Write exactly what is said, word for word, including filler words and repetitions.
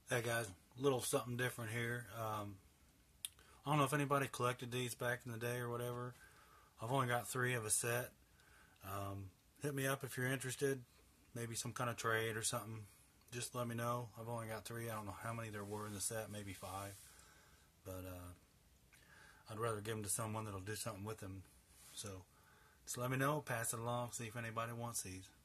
Hey guys, a little something different here. Um, I don't know if anybody collected these back in the day or whatever. I've only got three of a set. Um, hit me up if you're interested. Maybe some kind of trade or something. Just let me know. I've only got three. I don't know how many there were in the set. Maybe five. But uh, I'd rather give them to someone that'll do something with them. So just let me know. Pass it along. See if anybody wants these.